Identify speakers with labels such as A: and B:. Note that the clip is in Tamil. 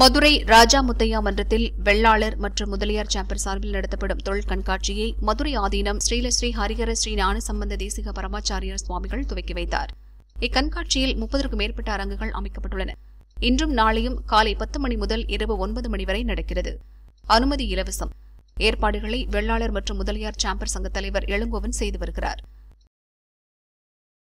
A: மதுரை ராஜா முத்தையா மன்றத்தில் வெள்ளாளர் மற்றும் முதலியார் சேம்பர் சார்பில் நடத்தப்படும் தொழில் கண்காட்சியை மதுரை ஆதீனம் ஸ்ரீலஸ்ரீ ஹரிஹர ஸ்ரீ ஞானசம்பந்த தேசிக பரமாச்சாரியார் சுவாமிகள் துவக்கி வைத்தார். இக்கண்காட்சியில் 30க்கும் மேற்பட்ட அரங்குகள் அமைக்கப்பட்டுள்ளன. இன்றும் நாளையும் காலை 10 மணி முதல் இரவு 9 மணி வரை நடக்கிறது. அனுமதி இலவசம். ஏற்பாடுகளை வெள்ளாளர் மற்றும் முதலியார் சேம்பர் சங்க தலைவர் இளங்கோவன் செய்து வருகிறார்.